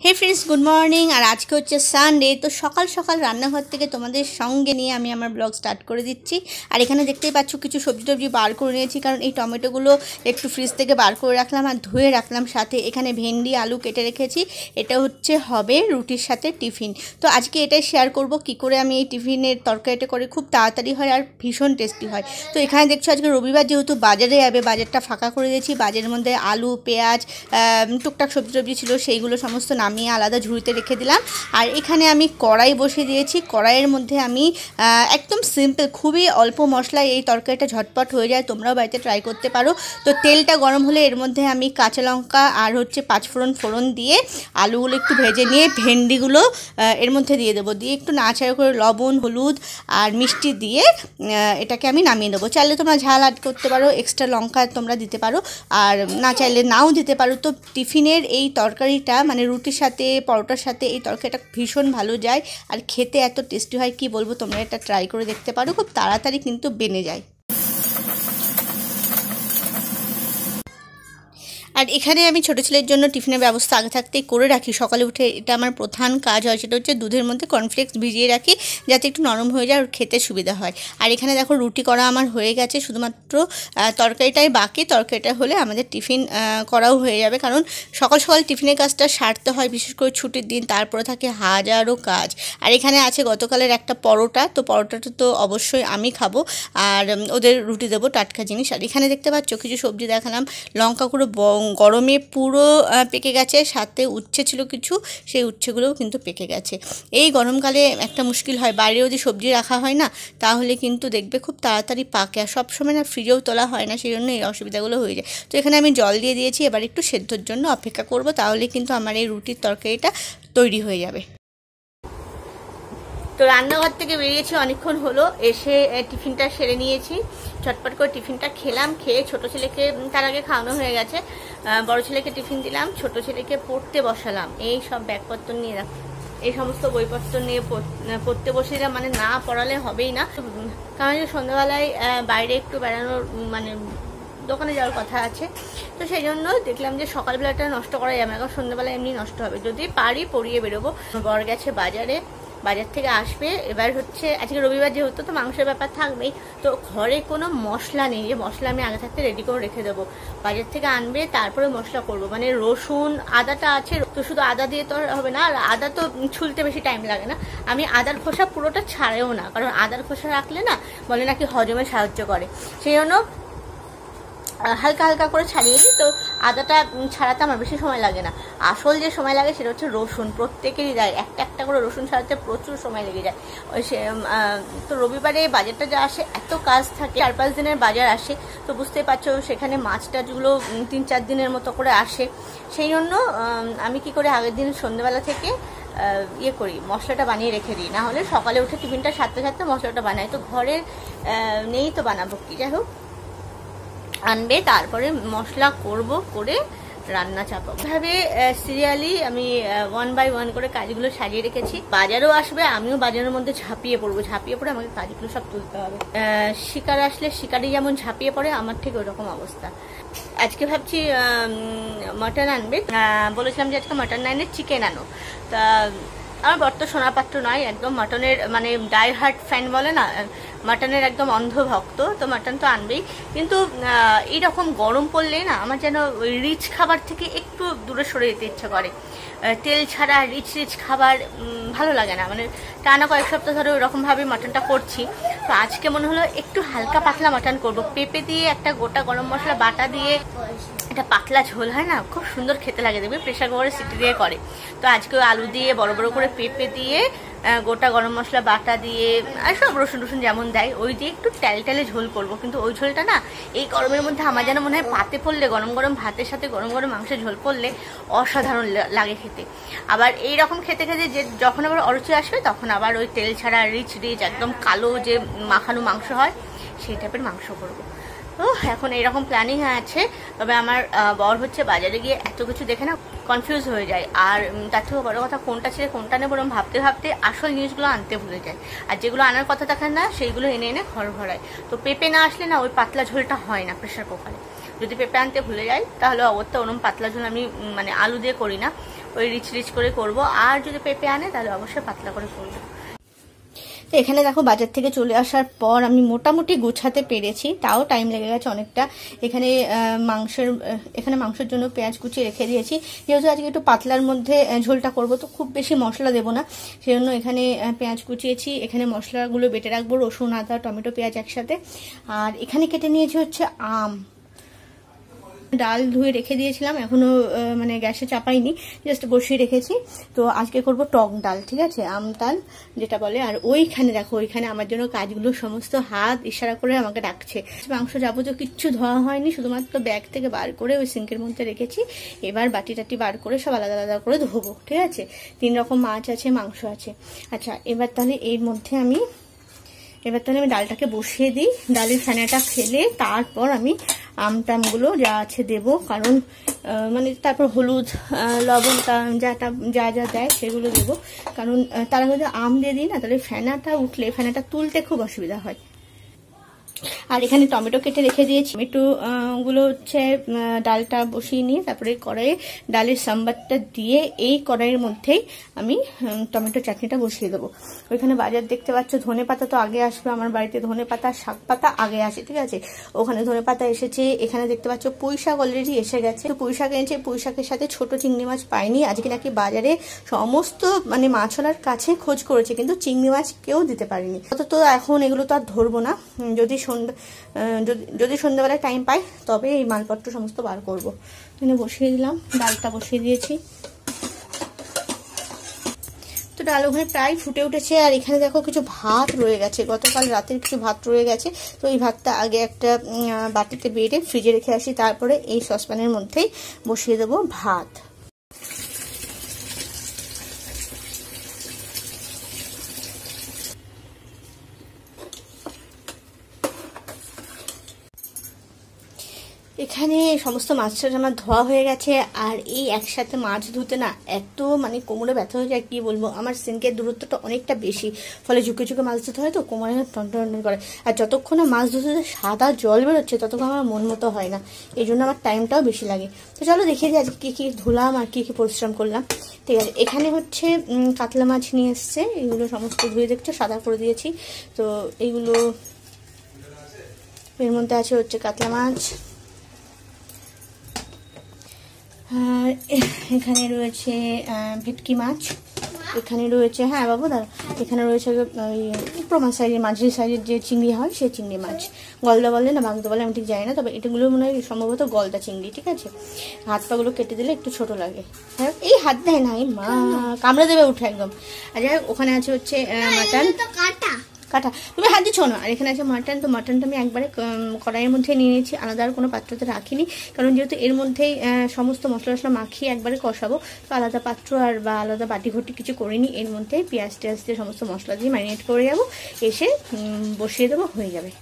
হে friends, good morning. আর আজকে হচ্ছে সানডে, তো সকাল সকাল রান্নাঘর থেকে তোমাদের সঙ্গে নিয়ে আমি আমার ব্লগ স্টার্ট করে দিচ্ছি। আর এখানে দেখতেই পাচ্ছ কিছু সবজি টবজি বার করে নিয়েছি, কারণ এই টমেটোগুলো একটু ফ্রিজ থেকে বার করে রাখলাম আর ধুয়ে রাখলাম। সাথে এখানে ভেন্ডি আলু কেটে রেখেছি, এটা হচ্ছে হবে রুটির সাথে টিফিন। তো আজকে এটাই শেয়ার করব কি করে আমি এই টিফিনের তরকারিটা করে, খুব তাড়াতাড়ি হয় আর ভীষণ টেস্টি হয়। তো এখানে দেখছো আজকে রবিবার, যেহেতু বাজারে যাবে, বাজারটা ফাঁকা করে দিয়েছি। বাজারের মধ্যে আলু পেঁয়াজ টুকটাক সবজি টবজি ছিল, সেইগুলো সমস্ত নামিয়ে আলাদা ঝুড়িতে রেখে দিলাম। আর এখানে আমি কড়াই বসিয়ে দিয়েছি। কড়াইয়ের মধ্যে আমি একদম সিম্পল, খুবই অল্প মশলায় এই তরকারিটা ঝটপট হয়ে যায়, তোমরাও বাড়িতে ট্রাই করতে পারো। তো তেলটা গরম হলে এর মধ্যে আমি কাঁচা লঙ্কা আর হচ্ছে পাঁচফোড়ন দিয়ে আলুগুলো একটু ভেজে নিয়ে ভেন্ডিগুলো এর মধ্যে দিয়ে দেবো, দিয়ে একটু নাড়াচাড়া করে লবণ হলুদ আর মিষ্টি দিয়ে এটাকে আমি নামিয়ে দেবো। চাইলে তোমরা ঝাল অ্যাড করতে পারো, এক্সট্রা লঙ্কা তোমরা দিতে পারো, আর না চাইলে নাও দিতে পারো। তো টিফিনের এই তরকারিটা মানে রুটির সাথে পরোটার সাথে এই তরকারিটা ভীষণ ভালো যায় আর খেতে এত টেস্টি হয় কি বলবো। তোমরা এটা ট্রাই করে দেখতে পারো, খুব তাড়াতাড়ি কিন্তু বেনে যায়। আর এখানে আমি ছোটো ছেলের জন্য টিফিনের ব্যবস্থা আগে থাকতেই করে রাখি। সকালে উঠে এটা আমার প্রধান কাজ হয়, সেটা হচ্ছে দুধের মধ্যে কর্নফ্লেক্স ভিজিয়ে রাখি যাতে একটু নরম হয়ে যায় আর খেতে সুবিধা হয়। আর এখানে দেখো রুটি করা আমার হয়ে গেছে, শুধুমাত্র তরকারিটাই বাকি। তরকারিটা হলে আমাদের টিফিন করাও হয়ে যাবে, কারণ সকাল সকাল টিফিনের কাজটা সারতে হয়, বিশেষ করে ছুটির দিন, তারপরে থাকে হাজারো কাজ। আর এখানে আছে গতকালের একটা পরোটা, তো পরোটাটা তো অবশ্যই আমি খাবো আর ওদের রুটি দেবো, টাটকা জিনিস। আর এখানে দেখতে পাচ্ছ কিছু সবজি দেখালাম, লঙ্কা করে গরমে পুরো পেকে গেছে, সাথে উচ্ছে ছিল কিছু, সেই উচ্ছেগুলোও কিন্তু পেকে গেছে। এই গরমকালে একটা মুশকিল হয়, বাইরেও যদি সবজি রাখা হয় না তাহলে কিন্তু দেখবে খুব তাড়াতাড়ি পাকে, আর সবসময় না ফ্রিজেও তোলা হয় না, সেই জন্য এই অসুবিধাগুলো হয়ে যায়। তো এখানে আমি জল দিয়ে দিয়েছি, এবার একটু সেদ্ধর জন্য অপেক্ষা করব, তাহলে কিন্তু আমার এই রুটির তরকারিটা তৈরি হয়ে যাবে। তো রান্নাঘর থেকে বেরিয়েছি অনেকক্ষণ হলো, এসে টিফিনটা সেরে নিয়েছি, ঝটপট করে টিফিনটা খেলাম। খেয়ে ছোটো ছেলেকে তার আগে খাওয়ানো হয়ে গেছে, বড় ছেলেকে টিফিন দিলাম, ছোটো ছেলেকে পড়তে বসালাম। এই সব ব্যাগপত্র নিয়ে রাখ, এই সমস্ত বইপত্র নিয়ে পড়তে বসে দিলাম, মানে না পড়ালে হবেই না। কারণ সন্ধ্যাবেলায় বাইরে একটু বেড়ানোর মানে দোকানে যাওয়ার কথা আছে, তো সেই জন্য দেখলাম যে সকালবেলাটা নষ্ট করা যাবে না, কারণ সন্ধ্যাবেলা এমনি নষ্ট হবে। যদি পারি পড়িয়ে বেরোবো। বর গেছে বাজারে, বাজার থেকে আসবে। এবার হচ্ছে আজকে রবিবার যেহেতু, তো মাংসের ব্যাপার থাকবেই। তো ঘরে কোনো মশলা নেই, যে মশলা আমি আগে থাকতে রেডি করে রেখে দেবো। বাজার থেকে আনবে, তারপরে মশলা করব। মানে রসুন আদাটা আছে, তো শুধু আদা দিয়ে তো হবে না, আর আদা তো ছুলতে বেশি টাইম লাগে না। আমি আদার খোসা পুরোটা ছাড়েও না, কারণ আদার খোসা রাখলে না বলে নাকি হজমে সাহায্য করে, সেই জন্য হালকা হালকা করে ছাড়িয়ে দিই। তো আদাটা ছাড়াতে আমার বেশি সময় লাগে না, আসল যে সময় লাগে সেটা হচ্ছে রসুন। প্রত্যেকেরই যায়, একটা একটা করে রসুন ছাড়াতে প্রচুর সময় লেগে যায়। ওই সে তো রবিবারে বাজারটা যা আসে, এত কাজ থাকে, 4-5 দিনের বাজার আসে, তো বুঝতেই পারছো সেখানে মাছ টাছগুলো 3-4 দিনের মতো করে আসে। সেই জন্য আমি কি করে আগের দিন সন্ধ্যেবেলা থেকে ইয়ে করি, মশলাটা বানিয়ে রেখে দিই, না হলে সকালে উঠে টিফিনটা সারতে সারতে মশলাটা বানাই। তো ঘরের নেই তো বানাবো কি, যাই হোক আনবে, তারপরে মশলা করব, করে রান্না চাপাবো। এভাবে সিরিয়ালি আমি 1 by 1 করে কাজগুলো সাজিয়ে রেখেছি। বাজারও আসবে, আমিও বাজারের মধ্যে ঝাঁপিয়ে পড়বো, ঝাঁপিয়ে পড়ে আমাকে কাজগুলো সব তুলতে হবে। শিকার আসলে শিকারি যেমন ঝাঁপিয়ে পড়ে, আমার ঠিক ওরকম অবস্থা। আজকে ভাবছি মাটন আনবে, বলেছিলাম যে আজকে মাটন আনলে চিকেন আনো। তা আমার বর তো সোনাপাত্র নয়, একদম মাটনের মানে ডাই হার্ট ফ্যান বলে না, মাটনের একদম অন্ধ ভক্ত, তো মাটন তো আনবেই। কিন্তু এইরকম গরম পড়লে না আমার যেন ওই রিচ খাবার থেকে একটু দূরে সরে যেতে ইচ্ছা করে। তেল ছাড়া রিচ রিচ খাবার ভালো লাগে না, মানে টানা কয়েক সপ্তাহ ধরে ওইরকমভাবে মাটনটা করছি। তো আজকে মনে হলো একটু হালকা পাতলা মাটন করবো, পেঁপে দিয়ে একটা গোটা গরম মশলা বাটা দিয়ে এটা পাতলা ঝোল হয় না, খুব সুন্দর খেতে লাগে, দেখবে প্রেশার কুকারে সিটি দিয়ে করে। তো আজকে আলু দিয়ে বড় বড় করে পেঁপে দিয়ে গোটা গরম মশলা বাটা দিয়ে আর সব রসুন টসুন যেমন দেয় ওই দিয়ে একটু টেলে ঝোল করবো। কিন্তু ওই ঝোলটা না এই গরমের মধ্যে আমার যেন মনে হয় পাতে পড়লে, গরম গরম ভাতের সাথে গরম গরম মাংসের ঝোল পড়লে অসাধারণ লাগে খেতে। আবার এইরকম খেতে খেতে যে যখন আবার অরুচি আসবে, তখন আবার ওই তেল ছাড়া রিচ রিচ একদম কালো যে মাখানো মাংস হয়, সেই টাইপের মাংস করবো। তো এখন এইরকম প্ল্যানিং আছে। তবে আমার বর হচ্ছে বাজারে গিয়ে এত কিছু দেখে না কনফিউজ হয়ে যায়, আর তার থেকে বড় কথা কোনটা ছেড়ে কোনটা নেবো ভাবতে ভাবতে আসল জিনিসগুলো আনতে ভুলে যায়, আর যেগুলো আনার কথা থাকে না সেইগুলো এনে এনে ঘর ভরায়। তো পেঁপে না আসলে না ওই পাতলা ঝোলটা হয় না প্রেশার কুকারে। যদি পেঁপে আনতে ভুলে যাই তাহলে অবশ্যই ওরম পাতলা ঝোল আমি মানে আলু দিয়ে করি না, ওই রিচ রিচ করে করব। আর যদি পেঁপে আনে তাহলে অবশ্যই পাতলা করে করবো। তো এখানে দেখো বাজার থেকে চলে আসার পর আমি মোটামুটি গোছাতে পেরেছি, তাও টাইম লেগে গেছে অনেকটা। এখানে মাংসের জন্য পেঁয়াজ কুচিয়ে রেখে দিয়েছি, যেহেতু আজকে একটু পাতলার মধ্যে ঝোলটা করব, তো খুব বেশি মশলা দেবো না, সেজন্য এখানে পেঁয়াজ কুচিয়েছি। এখানে মশলাগুলো বেটে রাখবো, রসুন, আদা, টমেটো, পেঁয়াজ একসাথে। আর এখানে কেটে নিয়েছি হচ্ছে আম। ডাল ধুয়ে রেখে দিয়েছিলাম, এখনো মানে গ্যাসে চাপাইনি, জাস্ট বসিয়ে রেখেছি। তো আজকে করব টক ডাল, ঠিক আছে, আম ডাল যেটা বলে। আর ওইখানে দেখো, ওইখানে আমার জন্য কাজগুলো সমস্ত হাত ইশারা করে আমাকে ডাকছে। মাংস যাবতীয় কিচ্ছু ধোয়া হয়নি, শুধুমাত্র ব্যাগ থেকে বার করে ওই সিঙ্কের মধ্যে রেখেছি। এবার বাটি টাটি বার করে সব আলাদা আলাদা করে ধোবো, ঠিক আছে। 3 রকম মাছ আছে, মাংস আছে। আচ্ছা, এবার তাহলে আমি ডালটাকে বসিয়ে দিই। ডালের ফেনাটা ফেলে তারপর আমি আমটামগুলো যা আছে দেবো, কারণ মানে তারপর হলুদ, লবণ, যা দেয় সেগুলো দেবো। কারণ তার মধ্যে আম দিয়ে দিই না, তাহলে ফেনাটা তুলতে খুব অসুবিধা হয়। আর এখানে টমেটো কেটে রেখে দিয়েছি। টমেটোগুলো হচ্ছে ডালটা বসিয়ে নিয়ে তারপরে কড়াইয়ে ডালের সাম্বারটা দিয়ে এই কড়াইয়ের মধ্যেই আমি টমেটো চাটনিটা বসিয়ে দেবো। ওইখানে বাজার দেখতে পাচ্ছ, ধনে পাতা তো আগে আসবে, আমার বাড়িতে ধনে পাতা, শাক পাতা আগে আসে, ঠিক আছে। ওখানে ধনে পাতা এসেছে। এখানে দেখতে পাচ্ছ পুঁই শাক অলরেডি এসে গেছে। তো পুঁই শাক এনেছে, পুঁই শাকের সাথে ছোট চিংড়ি মাছ পাইনি। আজকে নাকি বাজারে সমস্ত মানে মাছওয়ালার কাছে খোঁজ করেছে, কিন্তু চিংড়ি মাছ কেউ দিতে পারেনি। তো এখন এগুলো তো আর ধরবো না, যদি সন্ধ্যাবেলায় টাইম পাই তবে এই মালপত্র সমস্ত বার করবো। এখানে বসিয়ে দিলাম, ডালটা বসিয়ে দিয়েছি। তো ডাল ওখানে প্রায় ফুটে উঠেছে। আর এখানে দেখো কিছু ভাত রয়ে গেছে, গতকাল রাতের কিছু ভাত রয়ে গেছে। তো এই ভাতটা আগে একটা বাটিতে বেড়ে ফ্রিজে রেখে আসি, তারপরে এই সসপ্যানের মধ্যেই বসিয়ে দেবো ভাত। এখানে সমস্ত মাছটা আমার ধোয়া হয়ে গেছে। আর এই একসাথে মাছ ধুতে না এত মানে কোমরে ব্যথা হয়ে যায়, কি বলবো। আমার সিঙ্কের দূরত্বটা অনেকটা বেশি, ফলে ঝুঁকে ঝুঁকে মাছ ধুতে হয়, তো কোমরে টনটন করে। আর যতক্ষণ না মাছ ধুতে সাদা জল বেরোচ্ছে ততক্ষণ আমার মন মতো হয় না, এই জন্য আমার টাইমটাও বেশি লাগে। তো চলো দেখিয়ে দিই আজকে কী ধুলাম আর কী পরিশ্রম করলাম, ঠিক আছে। এখানে হচ্ছে কাতলা মাছ নিয়ে এসছে, এগুলো সমস্ত ধুয়ে দেখছো সাদা করে দিয়েছি। তো এইগুলো এর মধ্যে আছে হচ্ছে কাতলা মাছ। আর এখানে রয়েছে ভেটকি মাছ, এখানে রয়েছে, হ্যাঁ বাবু দাঁড়া, এখানে রয়েছে ওই প্রমাণ সাইজের, মাঝারি সাইজের যে চিংড়ি হয় সেই চিংড়ি মাছ। গলদা বলে না বাগদা বলে আমি ঠিক জানি না, তবে এটাগুলো মনে হয় সম্ভবত গলদা চিংড়ি, ঠিক আছে। হাত পাগুলো কেটে দিলে একটু ছোট লাগে। হ্যাঁ, এই হাত দেয় না, এই মা কামড়ে দেবে উঠে একদম। আর যাই হোক, ওখানে আছে হচ্ছে মাটন কাটা, তুমি হাত দিচ্ছ না। আর এখানে আছে মাটন। তো মাটনটা আমি একবারে কড়াইয়ের মধ্যে নিয়ে নিয়েছি, আলাদা আর কোনো পাত্রতে রাখিনি, কারণ যেহেতু এর মধ্যেই সমস্ত মশলা মাখিয়ে একবারে কষাবো, তো আলাদা পাত্র আর বা আলাদা বাটি ঘটি কিছু করিনি। এর মধ্যে পেঁয়াজ টেয়াজ দিয়ে সমস্ত মশলা দিয়ে ম্যারিনেট করে যাবো, এসে বসিয়ে দেবো, হয়ে যাবে।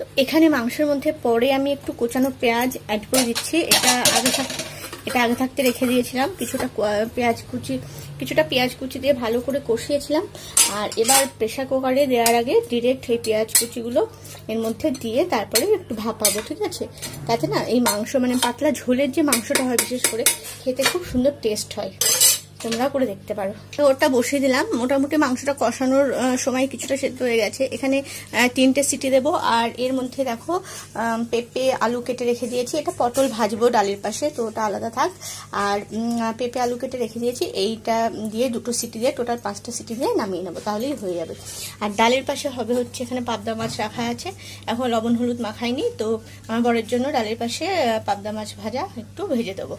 তো এখানে মাংসের মধ্যে পরে আমি একটু কোচানো পেঁয়াজ অ্যাড করে দিচ্ছি। এটা আগে থাকতে রেখে দিয়েছিলাম। কিছুটা পেঁয়াজ কুচি দিয়ে ভালো করে কষিয়েছিলাম। আর এবার প্রেসার কুকারে দেওয়ার আগে ডিরেক্ট এই পেঁয়াজ কুচিগুলো এর মধ্যে দিয়ে তারপরে একটু ভাপাবো, ঠিক আছে? তাতে না এই মাংস মানে পাতলা ঝোলের যে মাংসটা হয় বিশেষ করে খেতে খুব সুন্দর টেস্ট হয়। তোমরা করে দেখতে পারো। তো ওটা বসিয়ে দিলাম। মোটামুটি মাংসটা কষানোর সময় কিছুটা সেদ্ধ হয়ে গেছে। এখানে 3টে সিটি দেবো। আর এর মধ্যে দেখো পেঁপে আলু কেটে রেখে দিয়েছি। এটা পটল ভাজবো ডালের পাশে, তো ওটা আলাদা থাক। আর পেঁপে আলু কেটে রেখে দিয়েছি। এইটা দিয়ে 2টো সিটি দিয়ে টোটাল 5টা সিটি দিয়ে নামিয়ে নেবো, তাহলেই হয়ে যাবে। আর ডালের পাশে হবে হচ্ছে এখানে পাবদা মাছ রাখা আছে। এখন লবণ হলুদ মাখাইনি, তো আমার বরের জন্য ডালের পাশে পাবদা মাছ ভাজা একটু ভেজে দেবো।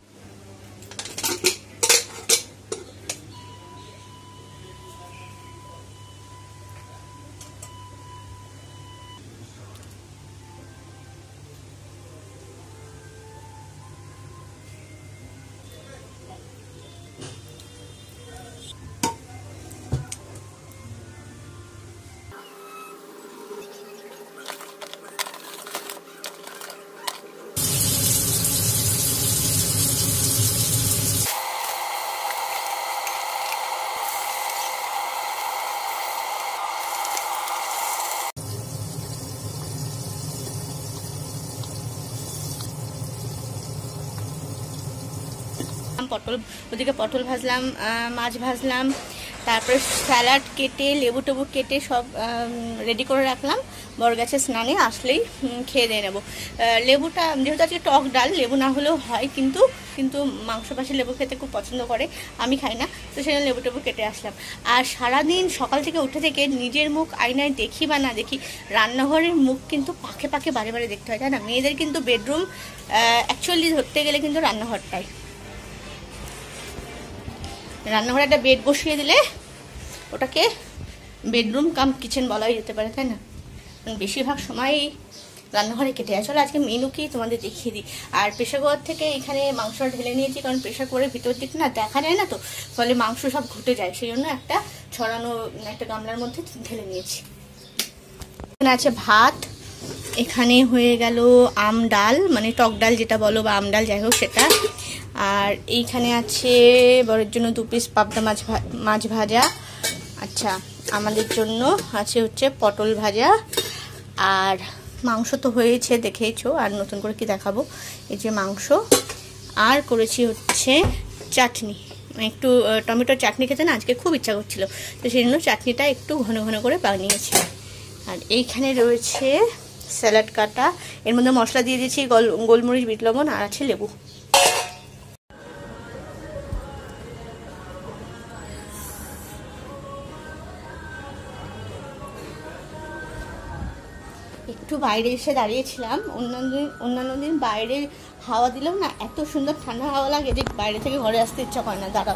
ওদিকে পটল ভাজলাম, মাছ ভাজলাম, তারপরে স্যালাড কেটে লেবু টেবু কেটে সব রেডি করে রাখলাম। বর গেছে স্নানে, আসলেই খেয়ে দিয়ে নেবো। লেবুটা যেহেতু আজকে টক ডাল, লেবু না হলেও হয়, কিন্তু মাংস পাশে লেবু খেতে খুব পছন্দ করে, আমি খাই না, তো সেজন্য লেবু টেবু কেটে আসলাম। আর সারাদিন সকাল থেকে উঠে থেকে নিজের মুখ আয়নায় দেখি বা না দেখি, রান্নাঘরের মুখ কিন্তু পাকে পাকে বারে বারে দেখতে হয়, তাই না? মেয়েদের কিন্তু বেডরুম অ্যাকচুয়ালি ধরতে গেলে কিন্তু রান্নাঘরটাই। রান্নাঘরে একটা বেড বসিয়ে দিলে ওটাকে বেডরুম কাম কিচেন বলাই যেতে পারে, তাই না? বেশিরভাগ সময় রান্নাঘরে কেটে যায়। চলো আজকে মেনু কি তোমাদের দেখিয়ে দিই। আর প্রেসার কুকার থেকে এখানে মাংসটা ঢেলে নিয়েছি, কারণ প্রেসার কুকারের ভিতর দিক না দেখা যায় না, তো ফলে মাংস সব ঘুটে যায়, সেই জন্য একটা ছড়ানো একটা গামলার মধ্যে ঢেলে নিয়েছি। এখানে আছে ভাত, এখানে হয়ে গেল আম ডাল, মানে টক ডাল যেটা বলো বা আম ডাল যাই হোক সেটা। আর এইখানে আছে বরের জন্য 2 পিস পাবদা মাছ ভাজা। আচ্ছা, আমাদের জন্য আছে হচ্ছে পটল ভাজা। আর মাংস তো হয়েছে, দেখেইছো, আর নতুন করে কি দেখাবো। এই যে মাংস, আর করেছি হচ্ছে চাটনি, একটু টমেটোর চাটনি খেতে না আজকে খুব ইচ্ছা করছিল, তো সেই জন্য চাটনিটা একটু ঘন ঘন করে বানিয়েছি। আর এইখানে রয়েছে স্যালাড কাটা, এর মধ্যে মশলা দিয়ে দিয়েছি গোলমরিচ, বিট লবণ, আর আছে লেবু। একটু বাইরে এসে দাঁড়িয়েছিলাম। অন্যান্য দিন বাইরে হাওয়া দিলেও না এত সুন্দর ঠান্ডা হাওয়া লাগে যে বাইরে থেকে ঘরে আসতে ইচ্ছা করে না। দাঁড়াও,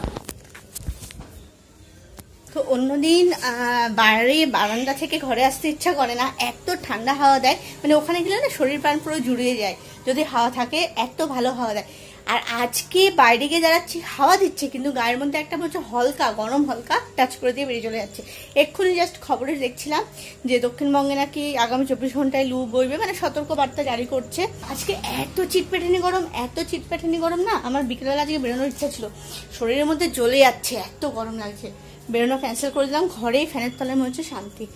তো অন্যদিন বাইরে বারান্দা থেকে ঘরে আসতে ইচ্ছা করে না, এত ঠান্ডা হাওয়া দেয়, মানে ওখানে গেলে না শরীর প্রাণ পুরো জুড়িয়ে যায় যদি হাওয়া থাকে, এত ভালো হাওয়া দেয়। আর আজকে বাইরে গিয়ে দাঁড়াচ্ছি, হাওয়া দিচ্ছে, কিন্তু গায়ের মধ্যে একটা বলছে হালকা গরম, হালকা টাচ করে দিয়ে বেরিয়ে চলে যাচ্ছে। এক্ষুনি জাস্ট খবরে দেখছিলাম যে দক্ষিণবঙ্গে নাকি আগামী 24 ঘন্টায় লু বইবে, মানে সতর্ক বার্তা জারি করছে। আজকে এত চিটপেটানি গরম না, আমার বিকেলবেলা আজকে বেরোনোর ইচ্ছা ছিল, শরীরের মধ্যে জ্বলে যাচ্ছে, এত গরম লাগছে। বেরোনো ক্যান্সেল করে দিলাম, ঘরেই ফ্যানের তলায় মনে হচ্ছে শান্তি।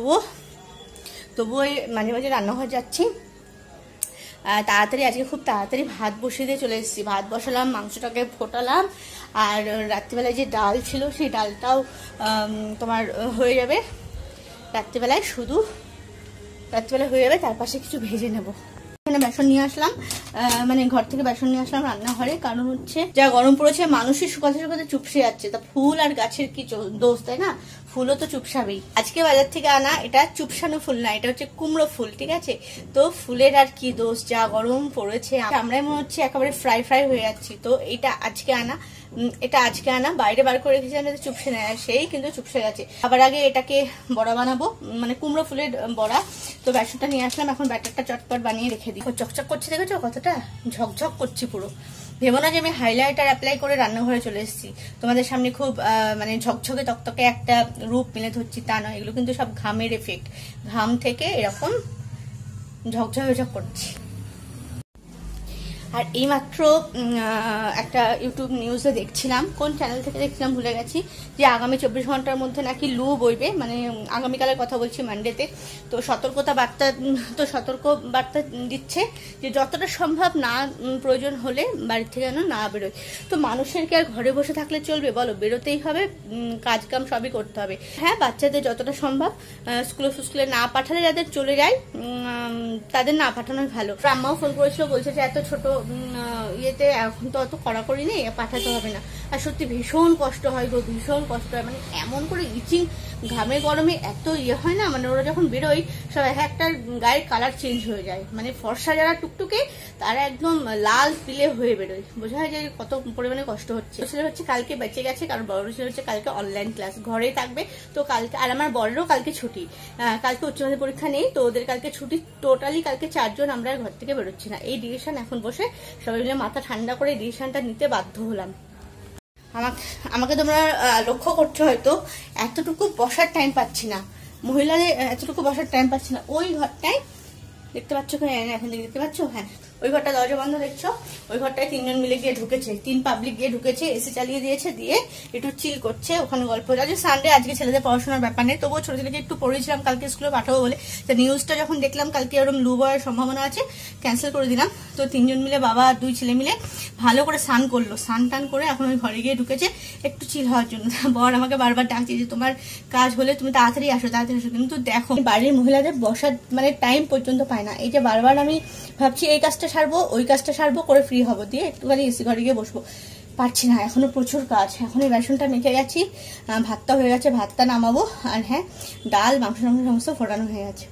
তবুও মাঝে মাঝে রান্নাঘর যাচ্ছি। তাড়াতাড়ি আজকে খুব তাড়াতাড়ি ভাত বসিয়ে দিয়ে চলে এসেছি। ভাত বসালাম, মাংসটাকে ফোটালাম, আর রাত্রিবেলায় যে ডাল ছিল সেই ডালটাও তোমার হয়ে যাবে রাত্রিবেলায়, হয়ে যাবে। তার পাশে কিছু ভেজে নেবো। এখানে বেসন নিয়ে আসলাম, মানে ঘর থেকে বেসন নিয়ে আসলাম রান্নাঘরে, কারণ হচ্ছে যা গরম পড়েছে মানুষই শুকাতে শুকাতে চুপসে যাচ্ছে, তা ফুল আর গাছের কি দোষ, তাই না? ফুলও তো চুপসাবেই। আজকে বাজার থেকে আনা এটা চুপসানো ফুল না, এটা হচ্ছে কুমড়ো ফুল, ঠিক আছে? তো ফুলের আর কি দোষ, যা গরম পড়েছে আমরাই মনে হচ্ছে একেবারে ফ্রাই হয়ে যাচ্ছি। তো এটা আজকে আনা, বাইরে বার করে রেখেছিলাম যাতে চুপসে নেয়, সেই কিন্তু চুপসে গেছে। আবার আগে এটাকে বড়া বানাবো, মানে কুমড়ো ফুলের বড়া। তো বেসনটা নিয়ে আসলাম, এখন ব্যাটারটা চটপট বানিয়ে রেখে দিই। চকচক করছে, দেখেছো কতটা ঝকঝক করছি পুরো। ভেবো না যে আমি হাইলাইটার অ্যাপ্লাই করে রান্নাঘরে চলে এসেছি, তোমাদের সামনে খুব মানে ঝকঝকে তকতকে একটা রূপ মেলে ধরছি, তা নয়। এগুলো কিন্তু সব ঘামের এফেক্ট, ঘাম থেকে এরকম ঝকঝক করছি। আর এইমাত্র একটা ইউটিউব নিউজে দেখছিলাম, কোন চ্যানেল থেকে দেখছিলাম ভুলে গেছি, যে আগামী 24 ঘন্টার মধ্যে নাকি লু বইবে, মানে আগামীকালের কথা বলছি, মানডেতে। তো সতর্ক বার্তা দিচ্ছে যে যতটা সম্ভব না প্রয়োজন হলে বাড়ি থেকে যেন না বেরোয়। তো মানুষের কি আর ঘরে বসে থাকলে চলবে বলো? বেরোতেই হবে, কাজ কাম সবই করতে হবে। হ্যাঁ, বাচ্চাদের যতটা সম্ভব স্কুলে না পাঠালে, যাদের চলে যায় তাদের না পাঠানোই ভালো। আম্মাও ফোন করেছিল, বলছে যে এত ছোট ইয়েতে এখন তো অত কড়াকড়ি নেই, পাঠাতে হবে না। আর সত্যি ভীষণ কষ্ট হয় গো, ভীষণ কষ্ট হয়, মানে এমন করে ইচিং, ঘামে গরমে এত ইয়ে হয় না, মানে ওরা যখন বেরোয় সব একটা গায়ের কালার চেঞ্জ হয়ে যায়, মানে ফর্সা যারা টুকটুকে তারা একদম লাল পিলে হয়ে বেরোয়, বোঝা যায় যে কত পরিমাণে কষ্ট হচ্ছে। ছেলে হচ্ছে কালকে বেঁচে গেছে, কারণ বড় ছেলে হচ্ছে কালকে অনলাইন ক্লাস, ঘরে থাকবে। তো কালকে, আর আমার বড়েরও কালকে ছুটি, কালকে উচ্চ মাধ্যমিক পরীক্ষা নেই, তো ওদের কালকে ছুটি। টোটালি কালকে 4 জন আমরা ঘর থেকে বেরোচ্ছি না। এই ডিসিশন এখন বসে সবাই মিলে মাথা ঠান্ডা করে ডিসিশনটা নিতে বাধ্য হলাম। আমাকে তোমরা লক্ষ্য করছো হয়তো, এতটুকু বসার টাইম পাচ্ছি না, মহিলাদের এতটুকু বসার টাইম পাচ্ছি না। ওই ঘরটায় দেখতে পাচ্ছ, এখন দেখতে পাচ্ছ, হ্যাঁ ওই ঘরটা দরজা বন্ধ দেখছো, ওই ঘরটায় 3 জন মিলে গিয়ে ঢুকেছে, 3 পাবলিক গিয়ে ঢুকেছে, এসি চালিয়ে দিয়েছে, দিয়ে একটু চিল করছে, ওখানে গল্প। আজকে সানডে, আজকে ছেলেদের পড়াশোনার ব্যাপার নেই, তবুও ছোট ছেলেকে একটু পড়েছিলাম কালকে স্কুলে পাঠাবো বলে। তো নিউজটা যখন দেখলাম কালকে ওরকম লু বয়ের সম্ভাবনা আছে, ক্যান্সেল করে দিলাম। তো 3 জন মিলে, বাবা আর 2 ছেলে মিলে ভালো করে স্নান করলো, স্নান টান করে এখন ওই ঘরে গিয়ে ঢুকেছে একটু চিল হওয়ার জন্য। বর আমাকে বারবার ডাকছে যে তোমার কাজ হলে তুমি তাড়াতাড়ি আসো, কিন্তু দেখো বাড়ির মহিলাদের বসার মানে টাইম পর্যন্ত পায় না। এই যে বারবার আমি ভাবছি এই কাজটা সারবো, ওই কাজটা সারবো করে ফ্রি হবো, দিয়ে একটুখানি এসি ঘরে গিয়ে বসবো, পারছি না, এখনো প্রচুর কাজ। এখন এই বেসনটা মেখে গেছি, ভাতটা হয়ে গেছে, ভাতটা নামাবো। আর হ্যাঁ, ডাল মাংস সমস্ত ফোটানো হয়ে গেছে।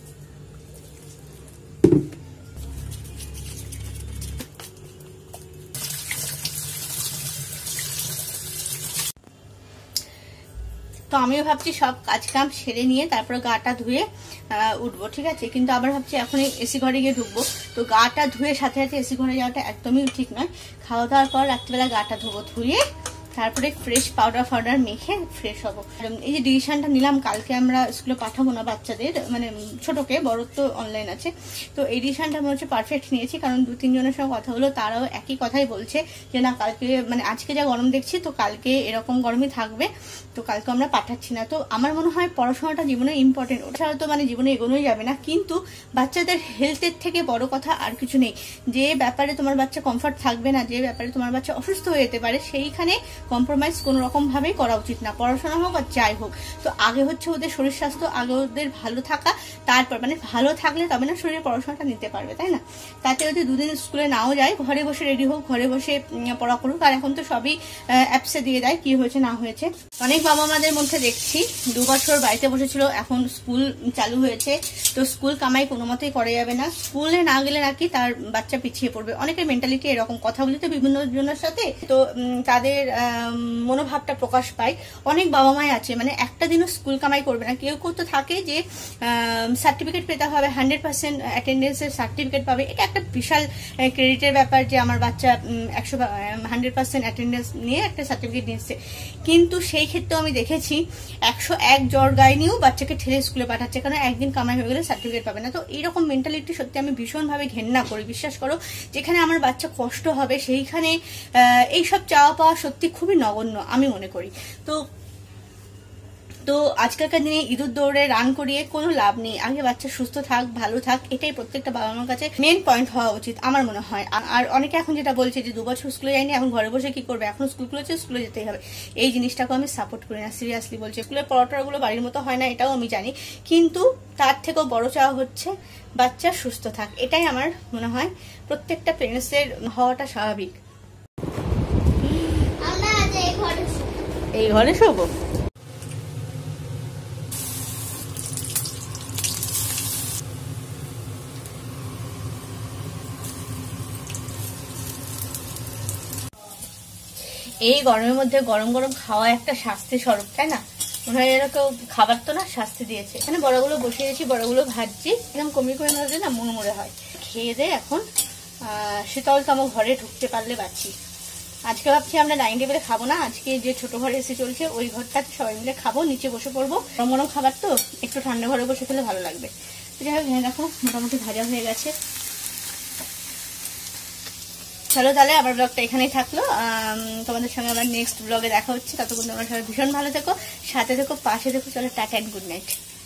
তো আমিও ভাবছি সব কাজ কাম সেরে নিয়ে তারপরে গাটা ধুয়ে উঠবো, ঠিক আছে। কিন্তু আবার ভাবছি এখন এসি ঘরে গিয়ে ঢুকবো, তো গাটা ধুয়ে সাথে সাথে এসি ঘরে যাওয়াটা একদমই ঠিক নয়। খাওয়া দাওয়ার পর রাত্রিবেলা গাটা ধোবো, ধুয়ে তারপরে ফ্রেশ পাউডার মেখে ফ্রেশ হবো। এই যে ডিসিশনটা নিলাম, কালকে আমরা স্কুলে পাঠাবো না বাচ্চাদের, মানে ছোটকে, বড় তো অনলাইন আছে। তো এই ডিসিশনটা মনে হচ্ছে পারফেক্ট নিয়েছি, কারণ 2-3 জনের সঙ্গে কথা হলো, তারাও একই কথাই বলছে যে না, কালকে মানে আজকে যা গরম দেখছি, তো কালকে এরকম গরমই থাকবে, তো কালকে আমরা পাঠাচ্ছি না। তো আমার মনে হয় পড়াশোনাটা জীবনে ইম্পর্টেন্ট, ওটা তো মানে জীবনে এগোনোই যাবে না, কিন্তু বাচ্চাদের হেলথের থেকে বড় কথা আর কিছু নেই। যে ব্যাপারে তোমার বাচ্চা কমফর্ট থাকবে না, যে ব্যাপারে তোমার বাচ্চা অসুস্থ হয়ে যেতে পারে, সেইখানে কম্প্রোমাইজ কোনো রকম ভাবেই করা উচিত না, পড়াশোনা হোক আর যাই হোক। তো আগে হচ্ছে ওদের শরীর স্বাস্থ্য, আগে ওদের ভালো থাকা, তারপর মানে ভালো থাকলে তবে না শরীরে পড়াশোনাটা নিতে পারবে, তাই না? তাতে যদি 2 দিন স্কুলে নাও যায়, ঘরে বসে রেডি হোক, ঘরে বসে পড়া করুক। আর এখন তো সবই অ্যাপসে দিয়ে দেয় কি হয়েছে না হয়েছে। অনেক বাবা মাদের মধ্যে দেখছি 2 বছর বাড়িতে বসেছিল, এখন স্কুল চালু হয়েছে, তো স্কুল কামাই কোনো মতেই করা যাবে না, স্কুলে না গেলে নাকি তার বাচ্চা পিছিয়ে পড়বে। অনেকের মেন্টালিটি এরকম, কথা বলতে বিভিন্ন জনের সাথে, তো তাদের মনোভাবটা প্রকাশ পায়। অনেক বাবা মাই আছে মানে একটা দিনও স্কুল কামাই করবে না। কেউ তো থাকে যে সার্টিফিকেট পেতে হবে, 100% অ্যাটেন্ডেন্সের সার্টিফিকেট পাবে, এটা একটা বিশাল ক্রেডিটের ব্যাপার যে আমার বাচ্চা 100% অ্যাটেন্ডেন্স নিয়ে একটা সার্টিফিকেট নিচ্ছে। কিন্তু সেই ক্ষেত্রেও আমি দেখেছি 101 জ্বর গায়ে নিয়েও বাচ্চাকে ঠেলে স্কুলে পাঠাচ্ছে, কারণ একদিন কামাই হয়ে গেলে সার্টিফিকেট পাবে না। তো এইরকম মেন্টালিটি সত্যি আমি ভীষণভাবে ঘেন্না করি। বিশ্বাস করো, যেখানে আমার বাচ্চা কষ্ট হবে সেইখানে এইসব চাওয়া পাওয়া সত্যি খুবই নগণ্য আমি মনে করি। তো আজকালকার দিনে ইঁদুর দৌড়ে রান করিয়ে কোনো লাভ নেই। আগে বাচ্চা সুস্থ থাক, ভালো থাক, এটাই প্রত্যেকটা বাবা মার কাছে মেন পয়েন্ট হওয়া উচিত আমার মনে হয়। আর অনেকে এখন যেটা বলছে যে 2 বছর স্কুলে যায়নি, এখন ঘরে বসে কি করবে, এখন স্কুল খুলেছে, স্কুলে যেতেই হবে, এই জিনিসটাকে আমি সাপোর্ট করি না, সিরিয়াসলি বলছি। স্কুলের পড়াটাগুলো বাড়ির মতো হয় না, এটাও আমি জানি, কিন্তু তার থেকেও বড় চাওয়া হচ্ছে বাচ্চা সুস্থ থাক। এটাই আমার মনে হয় প্রত্যেকটা প্যারেন্টসের হওয়াটা স্বাভাবিক। এই ঘরে শোবো, এই গরমের মধ্যে গরম গরম খাওয়া একটা শাস্তি স্বরূপ, তাই না? মনে হয় যেন কেউ খাবার তো না, শাস্তি দিয়েছে। এখানে বড়গুলো বসিয়ে দিয়েছি, বড়গুলো ভাজছি, একদম কমিয়ে ভাজলে না মুড়মুড়ে হয়। খেয়ে দিয়ে এখন শীতলতম ঘরে ঢুকতে পারলে বাঁচি। আজকে ভাবছি আমরা ডাইনিং টেবিলে খাবো না, আজকে যে ছোট ঘরে এসে চলছে ওই ঘরটাতে সবাই মিলে খাবো, নিচে বসে পড়বো। গরম গরম খাবার তো একটু ঠান্ডা ঘরে বসে খেলে ভালো লাগবে। তো যাই হোক এখানে দেখো মোটামুটি ভাজা হয়ে গেছে। চলো তাহলে আমার ব্লগটা এখানেই থাকলো, তোমাদের সঙ্গে আবার নেক্সট ব্লগে দেখা হচ্ছে। ততক্ষণ তোমরা সবাই ভীষণ ভালো থেকো, সাথে থেকো, পাশে থেকো। চলো টাটা এন্ড গুড নাইট।